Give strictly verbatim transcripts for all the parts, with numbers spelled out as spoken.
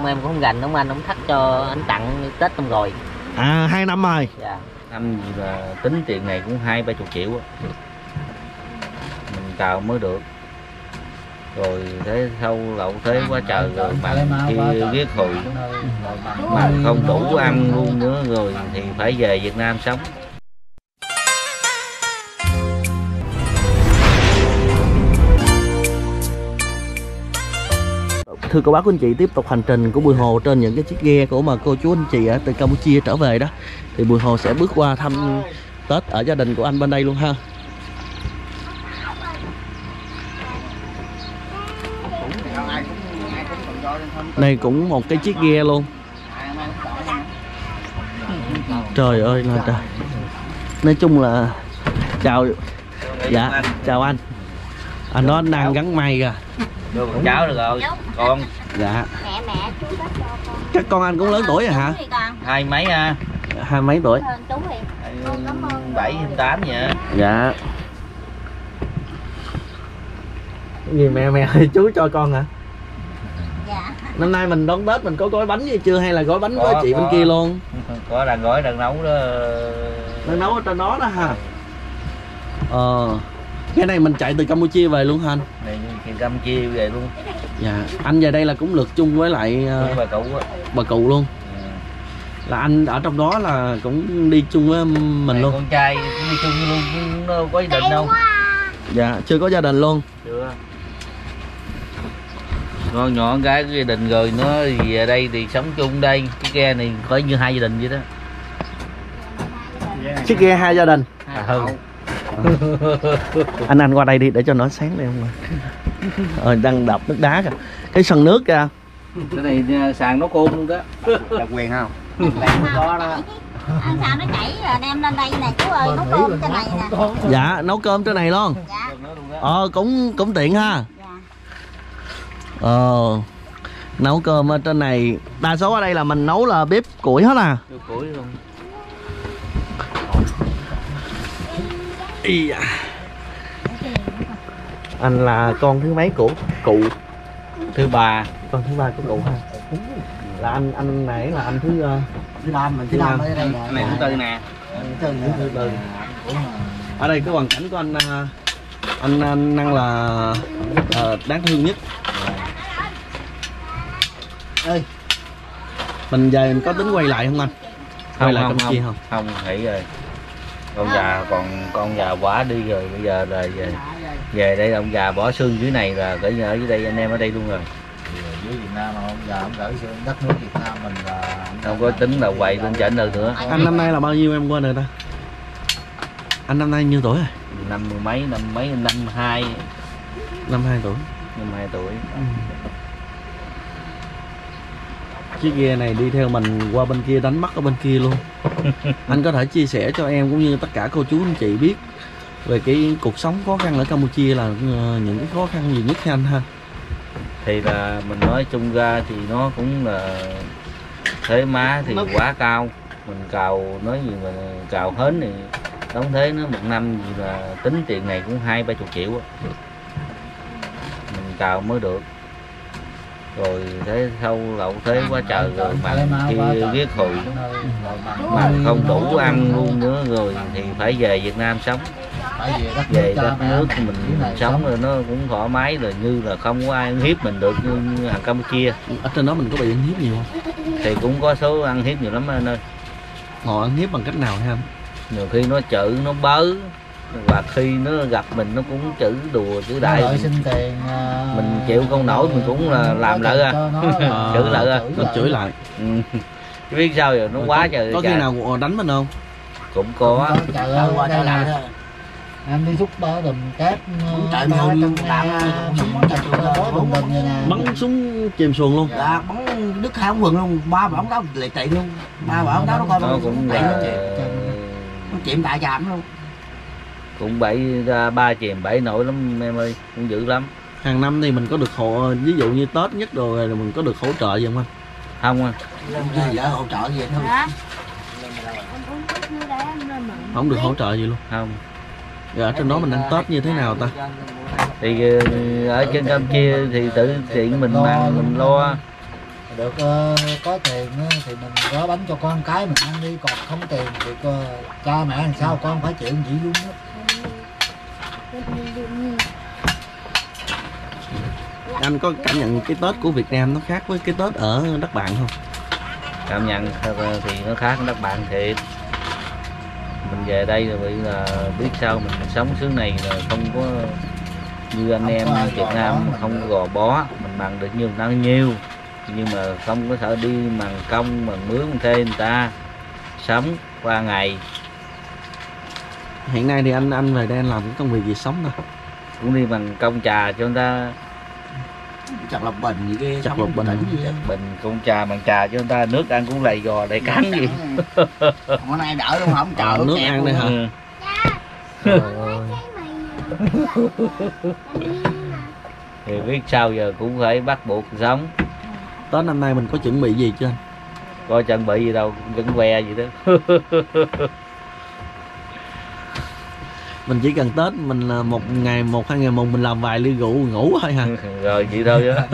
ông em cũng không gành, ông anh ông thắt cho anh tặng Tết năm rồi. À hai năm rồi. Dạ. Năm gì là tính tiền này cũng hai ba chục triệu á. Mình cào mới được. Rồi thế sau lậu thế quá trời rồi mà kia ghét hồi mà không đủ ăn luôn nữa rồi thì phải về Việt Nam sống. Thưa cô bác cô anh chị, tiếp tục hành trình của Bùi Hồ trên những cái chiếc ghe của mà cô chú anh chị ở từ Campuchia trở về đó, thì Bùi Hồ sẽ bước qua thăm Tết ở gia đình của anh bên đây luôn ha. Đây cũng một cái chiếc ghe luôn. Trời ơi là trời. Nói chung là chào. Dạ chào anh. Anh đó đang gắn may kìa. Đưa con cháu được rồi con. Dạ. Các con anh cũng lớn tuổi rồi hả? Hai mấy ha. Hai mấy tuổi? Bảy tám vậy. Dạ. Gì mẹ mẹ chú cho con hả? Dạ. Năm nay mình đón Tết mình có gói bánh gì chưa hay là gói bánh có, với chị có, bên kia luôn? Có đang gói đang nấu đó. Đang nấu ở trên đó đó ha. Ờ. Cái này mình chạy từ Campuchia về luôn hả anh? Này từ Campuchia về luôn. Dạ. Anh về đây là cũng lượt chung với lại uh, bà cụ á. Bà cụ luôn. Ừ. Là anh ở trong đó là cũng đi chung với mình này, luôn. Con trai cũng đi chung luôn, cũng đâu có gia đình đâu. Dạ, chưa có gia đình luôn. Chưa. Con nhỏ gái gia đình rồi nó về đây thì sống chung đây. Cái ghe này coi như hai gia đình vậy đó. Chiếc ghe hai gia đình. À, hơn. Anh anh qua đây đi để cho nó sáng đây không ạ? Ờ, đang đập nước đá kìa. Cái sân nước kìa. Cái này sàn nó côn luôn đó. Đặc quyền không? Có đó. Ăn sao nó chảy rồi đem lên đây nè chú ơi, nấu cơm trên này nè. Dạ, nấu cơm trên này luôn. Dạ. Ờ, cũng cũng tiện ha. Dạ. Ờ, nấu cơm ở trên này. Đa số ở đây là mình nấu là bếp củi hết à. Bếp củi luôn. Ý da. Anh là con thứ mấy của cụ? Thứ ba. Con thứ ba của cụ ha. Là anh anh này là anh thứ uh, Thứ năm mình thứ năm ở đây nè. Này thứ tư nè. Thứ tư thứ tư. Ở đây cái hoàn cảnh của anh anh, anh đang là uh, đáng thương nhất. Ơi. Mình về mình có tính quay lại không anh? Quay Không, lại không, Campuchia không, không? không, nghỉ rồi. Con già còn con già quá đi rồi, bây giờ là về về đây ông già bỏ xương dưới này là ở ở dưới đây anh em ở đây luôn rồi. Dưới Việt Nam mà ông già ông gửi xương đất nước Việt Nam mình là Không có tính là quậy lên trển đâu nữa. Anh năm nay là bao nhiêu em quên rồi ta? Anh năm nay nhiêu tuổi rồi? Năm mấy, năm mấy, năm hai. Năm hai tuổi. Năm hai tuổi. Ừ. Chiếc ghe này đi theo mình qua bên kia đánh bắt ở bên kia luôn. Anh có thể chia sẻ cho em cũng như tất cả cô chú anh chị biết về cái cuộc sống khó khăn ở Campuchia là những cái khó khăn gì nhấtให้anh ha? Thì là mình nói chung ra thì nó cũng là thuế má thì nó quá cao. Mình cào nói gì mà cào hến thì đóng thế nó một năm gì là tính tiền này cũng hai ba chục triệu á. Mình cào mới được. Rồi thế sau lậu thế quá trời rồi mà kia ghét hồi mà không đủ ăn luôn nữa rồi thì phải về Việt Nam sống. Về đất nước mình, mình sống rồi nó cũng thoải mái rồi, như là không có ai ăn hiếp mình được như hàng Campuchia. Ở trên đó mình có bị ăn hiếp nhiều không? Thì cũng có số ăn hiếp nhiều lắm anh ơi. Họ ăn hiếp bằng cách nào hả anh? Nhiều khi nó chữ nó bớ, và khi nó gặp mình nó cũng chữ đùa chữ đại mình, xin tiền, uh, mình chịu không nổi mình cũng là làm lại à. Chữ lại à, mình chửi lại. Ừ. Chứ biết sao rồi nó rồi quá có, trời có khi nào đánh mình không? Cũng có. Trời ơi qua đây này em đi xúc bờ đùm cát chạy mà hùng đạn súng chạy tối đùm đùm vậy nè, bắn súng chìm xuồng luôn. Dạ bắn đứt hai ống quần luôn, ba bả ống đó lại chạy luôn, ba bả ống đó nó coi nó cũng chạy là... nó chìm tại chạm luôn. Cũng bảy ra ba chìm bảy nổi lắm em ơi, cũng dữ lắm. Hàng năm thì mình có được hỗ, ví dụ như Tết nhất rồi mình có được hỗ trợ gì không anh? Không anh. Không gì hỗ trợ gì thôi. Không được hỗ trợ gì luôn. Không. Rồi ở trên đó mình ăn Tết như thế nào ta? Thì ở trên Campuchia thì tự tiện mình mang mình lo. được uh, có tiền thì mình gói bánh cho con cái mình ăn đi, còn không có tiền thì uh, cha mẹ làm sao con phải chịu gì luôn đó. Anh có cảm nhận cái Tết của Việt Nam nó khác với cái Tết ở đất bạn không? Cảm nhận thì nó khác với đất bạn thiệt. Mình về đây rồi bị là biết sao mình sống xứ này là không có như anh em Việt Nam, không có gò bó, mình bằng được nhiều bao nhiêu, nhưng mà không có thể đi bằng công bằng mướn thuê người ta sống qua ngày. Hiện nay thì anh anh về đây anh làm cái công việc gì sống nè? Cũng đi bằng công trà cho người ta, chặt lọc bình gì cái chặt lọc bình chặt bình công trà bằng trà cho người ta, nước ăn cũng lầy gò đầy cắn gì. Hôm nay đỡ luôn không chợ à, nước ăn đây hả? Ừ. Thì biết sao giờ cũng phải bắt buộc sống. Tết năm nay mình có chuẩn bị gì chưa anh? Coi chuẩn bị gì đâu, vẫn que gì đó. Mình chỉ cần Tết mình là một ngày một hai ngày một mình làm vài ly rượu ngủ thôi hả? Rồi vậy thôi đó.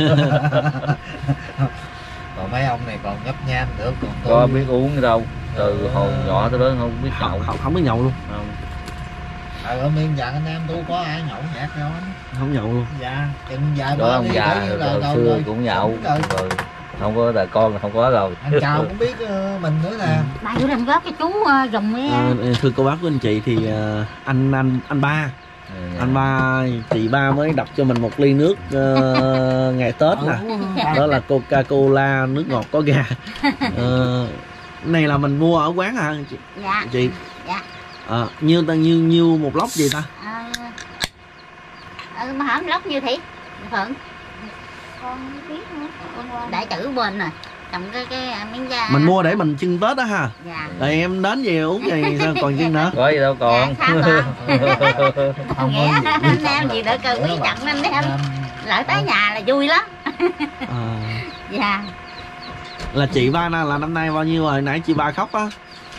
Còn mấy ông này còn gấp nham nữa, còn tôi... Có biết uống gì đâu, từ hồi nhỏ tới lớn không biết nhậu. Không, không biết nhậu luôn. Không. À, ở miền dặn anh em tôi có ai nhậu nhạt đâu anh. Không nhậu luôn. Dạ, chừng vài Đó ông già hồi xưa cũng nhậu rồi. Không có đời con là không có rồi. Anh Chào cũng biết uh, mình nữa nè. Bà vô làm góp cho chú uh, dùng ấy. À, thưa cô bác của anh chị thì uh, anh anh anh ba Ừ. anh ba chị ba mới đập cho mình một ly nước uh, ngày Tết nè, đó là Coca-Cola nước ngọt có ga. Uh, này là mình mua ở quán hả chị? Dạ. Chị. Dạ. À, nhiêu ta nhiêu nhiêu một lốc gì ta? À, ừ, mà hổng lốc nhiêu thị Phượng? Con biết nữa. Đại tử bên nè, trồng cái cái miếng da. Mình mua để mình trưng Tết đó ha. Dạ. Rồi em đến về uống gì sao còn trưng nữa? Có gì đâu còn. Dạ, không nghĩa anh em gì đỡ cơ quý trọng anh em. Lỡ tới nhà là vui lắm. À, Dạ. là chị ba là, là năm nay bao nhiêu rồi? Nãy chị ba khóc á.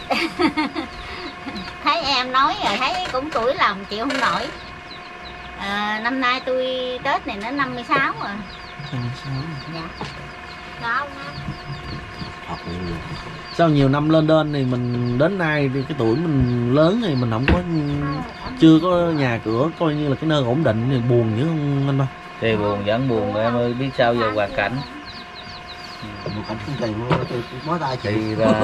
Thấy em nói rồi thấy cũng tuổi lòng chịu không nổi. À, năm nay tôi Tết này nó năm mươi sáu rồi. Dạ. Đó. Sau nhiều năm lên đơn thì mình đến nay thì cái tuổi mình lớn thì mình không có chưa có nhà cửa coi như là cái nơi ổn định thì buồn dữ không anh ba? Thì buồn vẫn buồn em ơi, biết sao giờ hoàn cảnh. một cảnh không tiền luôn tôi mới tay chị Thì là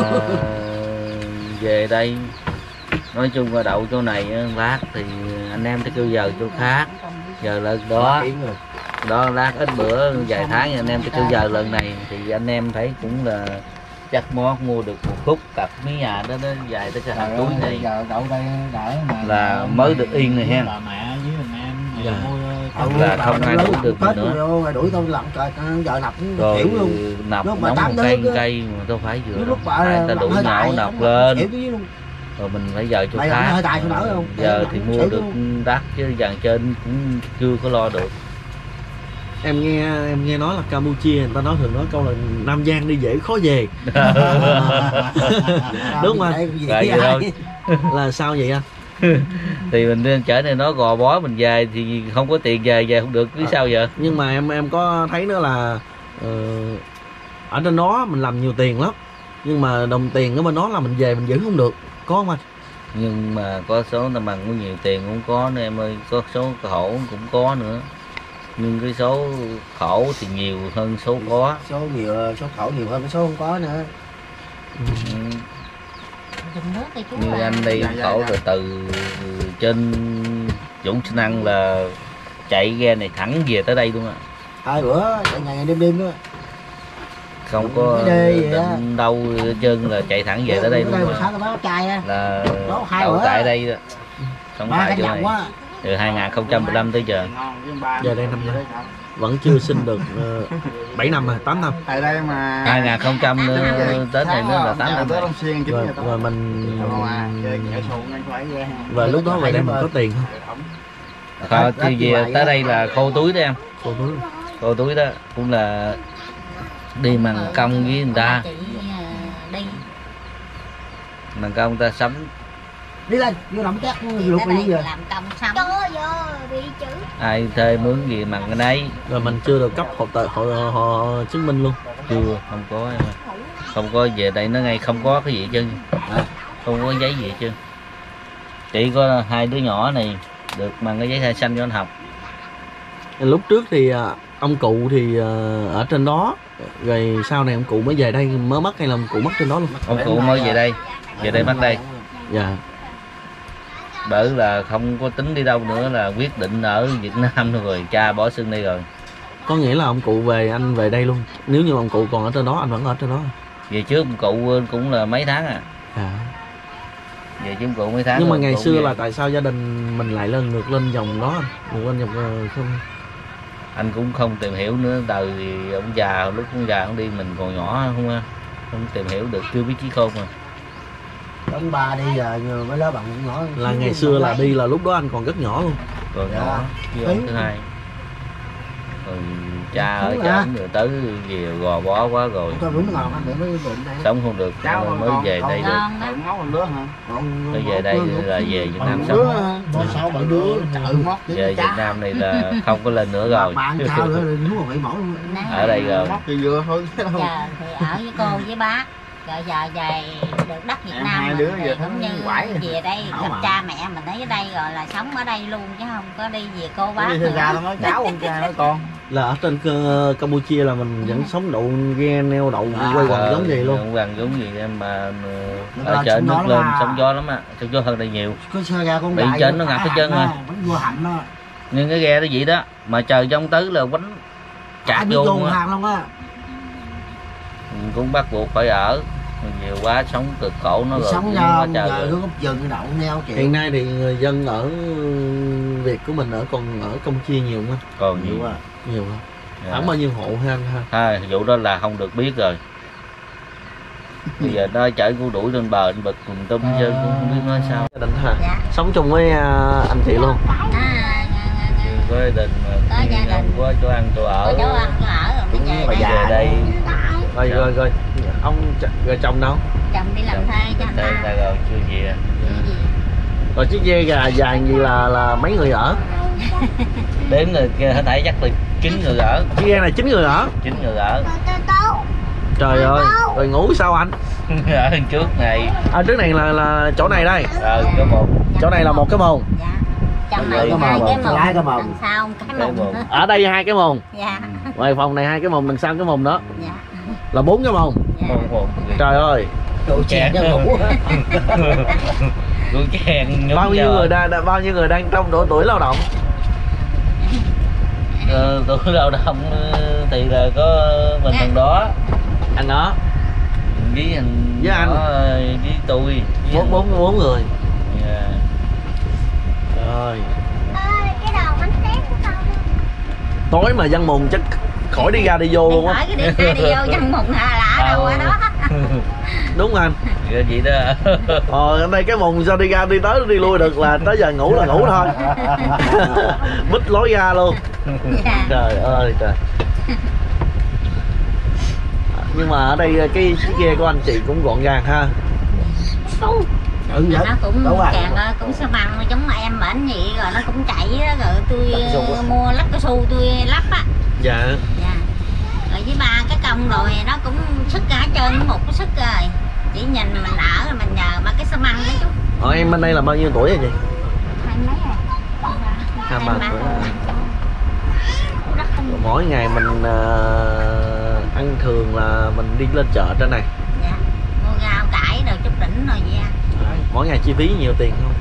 về đây nói chung là đậu chỗ này lát thì anh em sẽ kêu giờ chỗ khác, giờ lần đó đó lát ít bữa vài tháng anh em sẽ kêu giờ lần này thì anh em thấy cũng là chắc mó mua được một khúc cặp mấy nhà đó đó dài tới cái hàng túi này giờ đậu đây đỡ mà là mới được yên này ha. bà mẹ với anh em Dạ. Không là không ai đuổi được mình nữa. rồi đuổi tôi làm trời giờ nập Rồi kiểu luôn nọc lúc mà nóng tám một cây đứa cây mà tôi phải vừa lúc bà ai ta đuổi hơi nhỏ tài, nọc nó lên xỉu tí luôn. rồi mình phải giờ chỗ Mày làm khác. hơi tài cho đỡ không? Giờ thì Xỉu mua được luôn. đắt chứ dàn trên cũng chưa có lo được. Em nghe em nghe nói là Campuchia người ta nói thường nói câu là Nam Giang đi dễ khó về. Đúng không anh? Vậy vậy thôi. Là sao vậy anh? Thì mình nên trở này nó gò bó mình về thì không có tiền về về không được biết sao giờ. Nhưng mà em em có thấy nữa là uh, ở trên đó mình làm nhiều tiền lắm, nhưng mà đồng tiền ở bên đó là mình về mình giữ không được, có không anh? Nhưng mà có số là bằng có nhiều tiền cũng có nữa em ơi, có số khổ cũng có nữa, nhưng cái số khổ thì nhiều hơn số có. Số nhiều số khổ nhiều hơn số không có nữa. Ừ. Dùng nước thì chú Như là... anh đi Dạ, dạ, khổ dạ. rồi từ trên Dũng Sinh Năng là chạy ghe này thẳng về tới đây luôn á. Hai bữa chạy ngày đêm đêm đó. Không có Cái đê vậy á. định đâu hết trơn là chạy thẳng về tới đây luôn Đây mà. sáng báo chai á. Là Đó, hai đậu bữa. tại đây đó. Không Ba phải cái chỗ nhộng này. quá. Từ hai nghìn không trăm mười lăm tới giờ. Giờ đây năm năm vẫn chưa sinh được uh, bảy năm rồi, tám năm. Tại đây mà hai nghìn không trăm nữa Tết này nữa là tám năm. tới Long Xuyên Rồi, rồi mình và lúc đó về đây mình có tiền không? Thôi thì về tới đây là khô túi đó em. Cô túi. Khô túi đó cũng là đi bằng công với người ta. Chị, uh, đi. Bằng công người ta sắm Đi lên, vô làm cát Thì luộc tới đi đây giờ. làm công xong. Trời ơi, bị chữ. Ai thuê mướn gì bằng cái đấy. Rồi mình chưa được cấp hộ tờ hộ, hộ chứng minh luôn. Chưa, không có em ơi. Không có về đây nó ngay không có cái gì hết trơn. Không có giấy gì hết trơn. Chỉ có hai đứa nhỏ này được mang cái giấy khai xanh cho anh học. Lúc trước thì à, ông cụ thì à, ở trên đó, rồi sau này ông cụ mới về đây mới mất, hay là ông cụ mất trên đó luôn? Ông cụ mới về đây, về đây bắt đây. Dạ. Bởi là không có tính đi đâu nữa, là quyết định ở Việt Nam rồi, cha bỏ xương đi rồi. Có nghĩa là ông cụ về, anh về đây luôn. Nếu như ông cụ còn ở trên đó, anh vẫn ở trên đó. Về trước ông cụ cũng là mấy tháng à. Dạ. Về trước ông cụ mấy tháng. Nhưng mà rồi, ngày cụ xưa về. là tại sao gia đình mình lại lên ngược lên dòng đó anh? Ngược lên dòng ờ, không? Anh cũng không tìm hiểu nữa, đời thì ông già, lúc ông già ông đi mình còn nhỏ không không tìm hiểu được, chưa biết trí khôn mà. Ông bà đi giờ nhờ mấy lớp bạn cũng nói. Là ngày xưa là đi là lúc đó anh còn rất nhỏ luôn. Còn Dạ. nhỏ với ông thứ hai. Rồi cha ở Đúng chợ hả? rồi tới về gò bó quá rồi, Coi đúng ngọt anh để mới bệnh đây. sống không được Cháu mới con- về con- đây được. Ngon đó. Còn máu một đứa hả? Còn Mới về đây là về Việt Nam đứa sống. Có sáu bảy đứa. tự mót Về Việt Nam này là không có lên nữa rồi. Bạn sao nữa đúng rồi, bị mổ luôn. Ở đây rồi. Mót thì vừa thôi chứ đâu. Giờ thì ở với cô với bác. Rồi giờ về được đất Việt Em Nam hai mình đứa thì giờ cũng như quải. về đây Hảo gặp mà. cha mẹ mình ở đây rồi là sống ở đây luôn, chứ không có đi về cô bác Đi nữa. ra tao nói cháu con cha nói con. Là ở trên uh, Campuchia là mình vẫn sống đậu ghe neo đậu quay quần giống vậy luôn. Quay quần giống gì em mà Nước ở lên, trên sóng nước gió lên lắm à. sóng gió lắm á, sóng gió hơn đây nhiều. Cứ xe ra con Bị gài trên vô nó ngập phải hết trơn hạnh rồi. đó, vẫn vô hạnh đó. Nhưng cái ghe đó vậy đó, mà trời trong tứ là quánh chặt Ai biết vô vô luôn á. hàng luôn á. Cũng bắt buộc phải ở, nhiều quá sống cực khổ nó rồi Sống cũng ra quá trời giờ rồi. nó gốc rừng đậu neo Hiện chịu. nay thì người dân ở Việt của mình ở còn ở Campuchia nhiều không anh? Còn Nhiều nhiều à. Nhiều không? Dạ. Khoảng bao nhiêu hộ ha anh ha? Ha, vụ đó là không được biết rồi. Bây giờ nó chở cô đuổi lên bờ anh bực cùng tum chứ cũng không biết nói sao. Gia đình hả? Dạ. Sống chung với à, anh chị luôn. À, à, Có gia đình mà Có gia đình. không có chỗ ăn chỗ ở. có chỗ ăn chỗ ở rồi Đúng mới mà về về đây. đây Rồi rồi rồi, ông ch- rồi chồng đâu? Chồng đi làm thuê cho anh Đây ta. ra rồi chưa về. Rồi chiếc ghe gà dài gì là là mấy người ở? Đếm người kia hồi nãy chắc là chín người ở, Chiếc ghe này chín người ở. chín người ở. Trời ơi, rồi ngủ sao anh? Ở đằng trước này, À trước này là là chỗ này đây. ờ có một Chỗ này là một cái mồn. Dạ. Trong Đây này có hai mồng, cái mồng, lái có mồng. đằng sau cái cái mồng. một. Ở đây hai cái mồn. Dạ. Ngoài phòng này hai cái mồn, đằng sau cái mồn đó Dạ. là bốn cái mồn. Dạ. Một một. Trời ơi, Đồ chè cho ngủ. Con chèn nhúng bao nhiêu vào. người đang đã- bao nhiêu người đang trong độ tuổi lao động? Ờ, tuổi lao động ờ, thì là có mình thằng đó Anh đó, với anh Với anh. đó, ờ, với tôi với bốn anh. bốn bốn người. Dạ. Rồi, Cái đầu bánh tét của tao. tối mà dân mồn chắc khỏi đi ra đi vô luôn á. Hỏi cái đi ra đi vô dân mùng hà lạ đâu ở đó. Đúng không anh? Dạ, vậy đó. Ờ, ở đây cái mùng sao đi ra đi tới đi lui được, là tới giờ ngủ là ngủ thôi. Bít lối ra luôn. Dạ. Trời ơi trời. Nhưng mà ở đây cái chiếc ghe của anh chị cũng gọn gàng ha. Ừ vậy. Nó cũng Đâu rồi? càng ơi, cũng sao bằng giống mà em bệnh vậy rồi nó cũng chạy đó, rồi tôi Lắp cao su á. mua lắp cao su tôi lắp á. Dạ. Dạ. Rồi với ba cái công rồi nó cũng sức cả hết trơn một cái sức rồi. Chỉ nhìn mình ở rồi mình nhờ ba cái xi măng đó chú. Ờ, em bên đây là bao nhiêu tuổi rồi chị? Hai mấy rồi. Hai ba tuổi. Rất không. Mỗi ngày mình ờ, ăn thường là mình đi lên chợ trên này. Dạ. Mua rau cải rồi chút đỉnh rồi vậy. Mỗi ngày chi phí nhiều tiền không?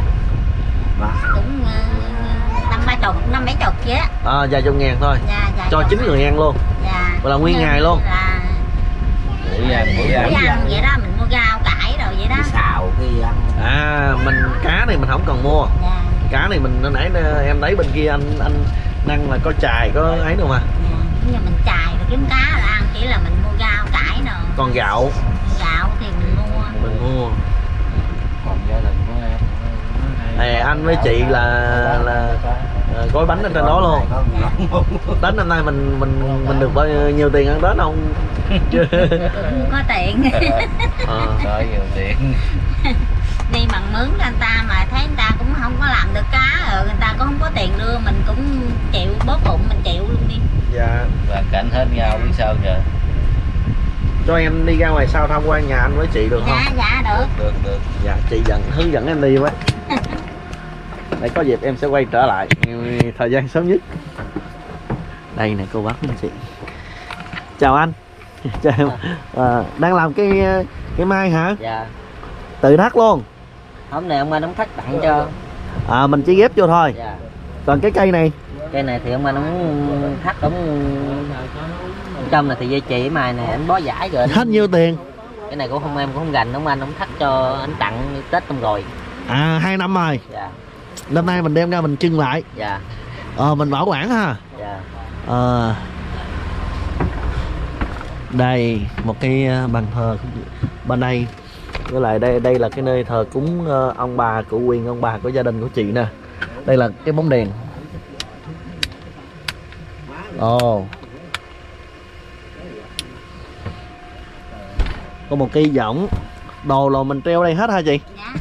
Cũng ờ, năm ba chục, năm bảy chục vậy á. À, vài chục ngàn thôi. Dạ, dạ, Cho dạ. chín người ăn luôn. Dạ. Vậy là nguyên Như ngày luôn. Là Buổi ăn buổi ăn. buổi ăn vậy đó, mình mua rau cải rồi vậy đó. Đi xào khi ăn. À, mình cá này mình không cần mua. Dạ. Cá này mình nãy em thấy bên kia anh anh năng là có chài có ấy đâu mà. Dạ. Bây giờ mình chài rồi kiếm cá là ăn, chỉ là mình mua rau cải rồi. Còn gạo Gạo thì mình mua. mình mua. Còn gia đình của em. Này, anh với chị là là ờ, gói bánh ở trên đó luôn. Tết năm nay mình mình mình được bao nhiêu tiền ăn Tết không? Cũng có tiền. Ờ. Có nhiều tiền. đi bằng mướn cho người ta mà thấy người ta cũng không có làm được cá rồi người ta cũng không có tiền đưa mình cũng chịu bóp bụng mình chịu luôn đi. Dạ. Hoàn cảnh hết nhau biết sao giờ. Cho em đi ra ngoài sau tham quan nhà anh với chị được không? Dạ dạ được. Được được. Dạ chị dẫn hướng dẫn em đi với. Để có dịp em sẽ quay trở lại thời gian sớm nhất. Đây nè cô bác anh chị. Chào anh. Chào em. À, đang làm cái cái mai hả? Dạ. Tự thắt luôn. Hôm nay ông anh ông thắt tặng cho. À mình chỉ ghép vô thôi. Dạ. Còn cái cây này? Cây này thì ông anh ông thắt ông trong này thì dây chỉ mài này anh bó giải rồi. Anh... Hết nhiêu tiền? Cái này cũng không em cũng không gành, ông anh ông thắt cho anh tặng Tết năm rồi. À hai năm rồi. Dạ. Năm nay mình đem ra mình trưng lại. Dạ. Ờ mình bảo quản ha. Dạ. Ờ. Đây một cái bàn thờ bên đây, với lại đây đây là cái nơi thờ cúng ông bà của quyền ông bà của gia đình của chị nè. Đây là cái bóng đèn. Ồ. Oh. Có một cây võng. Đồ là mình treo đây hết hả chị? Dạ.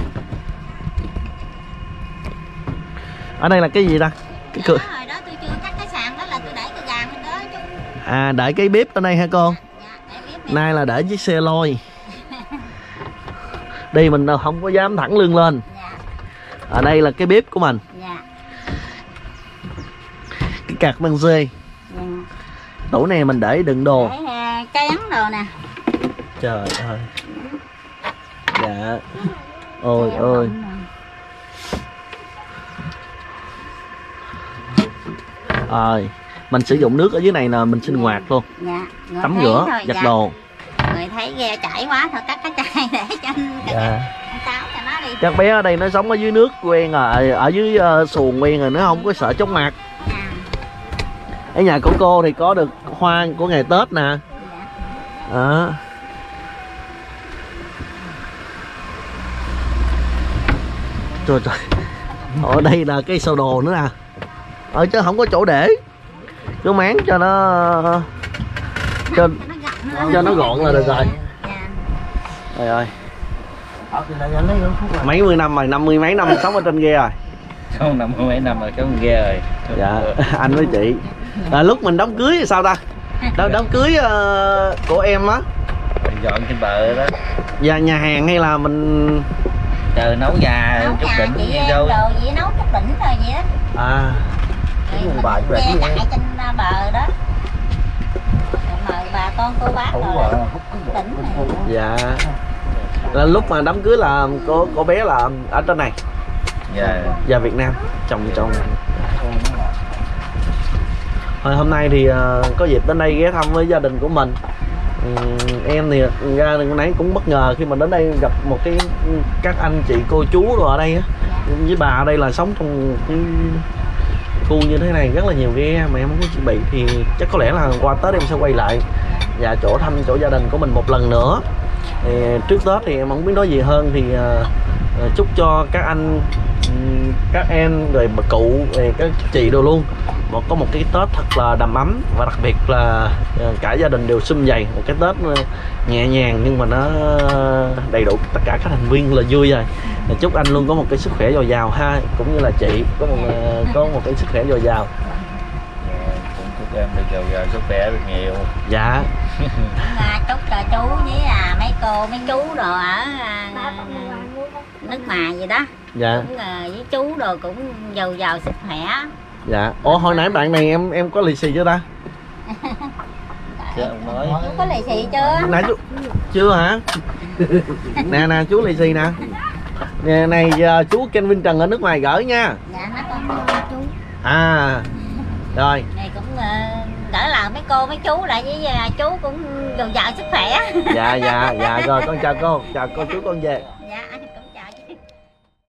Ở đây là cái gì ta? Cái cửa. Hồi đó tôi chưa cắt cái sàn đó là tôi để cái gà bên đó chứ. À để cái bếp ở đây hả cô? Dạ, để bếp này. Nay là để chiếc xe lôi. Đi mình không có dám thẳng lưng lên. Dạ. Ở đây là cái bếp của mình. Dạ. Cái cạc băng dê. Dạ. Tủ này mình để đựng đồ. Để uh, cây ấn đồ nè. Trời ơi. Dạ. Ôi ôi. Rồi, mình sử dụng nước ở dưới này là mình sinh hoạt luôn. Dạ. Người Tắm thấy rửa, thôi, giặt dạ. đồ. Người thấy ghe chảy quá thôi cắt cái chai để cho anh Dạ. táo cho nó đi. Các bé ở đây nó sống ở dưới nước quen rồi, ở dưới uh, xuồng quen rồi, nó không có sợ chóng mặt. À. Ở nhà của cô thì có được hoa của ngày Tết nè. Dạ. Đó. Trời trời. Ở đây là cái sơ đồ nữa nè. Ở chứ không có chỗ để. Cứ máng cho nó cho, cho nó gọn là được rồi. Dạ. Trời ơi. Mấy mươi năm rồi, năm mươi mấy năm sống ở trên ghe rồi. Không năm mươi mấy năm rồi sống ghe rồi. Dạ, anh với chị. À, lúc mình đám cưới thì sao ta? Đám, đám cưới uh, của em á. Dọn trên bờ đó. Dạ nhà hàng hay là mình chờ nấu nhà Nấu chút nhà đỉnh chị như em đâu. đồ gì nấu chút đỉnh rồi vậy đó. à Rồi mình bà ghe chạy trên bờ đó. Rồi mời bà con cô bác rồi đỉnh này. dạ là lúc mà đám cưới là cô cô bé là ở trên này. Dạ. Dạ Việt Nam chồng chồng. Hồi hôm nay thì uh, có dịp đến đây ghé thăm với gia đình của mình. Um, em thì ra nãy cũng bất ngờ khi mà đến đây gặp một cái các anh chị cô chú rồi ở đây á. Với bà ở đây là sống trong cái khu như thế này rất là nhiều ghe mà em không có chuẩn bị, thì chắc có lẽ là qua Tết em sẽ quay lại và chỗ thăm chỗ gia đình của mình một lần nữa. Thì trước Tết thì em không biết nói gì hơn, thì uh, chúc cho các anh các em rồi bà cụ rồi các chị đồ luôn một có một cái Tết thật là đầm ấm, và đặc biệt là cả gia đình đều sum vầy một cái Tết nhẹ nhàng nhưng mà nó đầy đủ tất cả các thành viên là vui rồi. Chúc anh luôn có một cái sức khỏe dồi dào ha, cũng như là chị có một có một cái sức khỏe dồi dào. Dạ, cũng chúc em được dồi dào sức khỏe được nhiều. Dạ. À, chúc cho chú với à, mấy cô mấy chú đồ ở à, nước ngoài gì đó. Dạ. Cũng à, với chú đồ cũng dồi dào sức khỏe. Dạ. Ủa hồi nãy bạn này em em có lì xì chưa ta? Chứ ông nói. Chú có lì xì chưa? Nãy chú chưa hả? Nè nè chú lì xì nè. Nè này giờ chú Kevin Trần ở nước ngoài gửi nha. Dạ nó con chú. À. Rồi. Này cũng uh, gửi lại mấy cô mấy chú lại với uh, chú cũng dồi dào sức khỏe. Dạ dạ dạ rồi con chào cô, chào cô chú con về.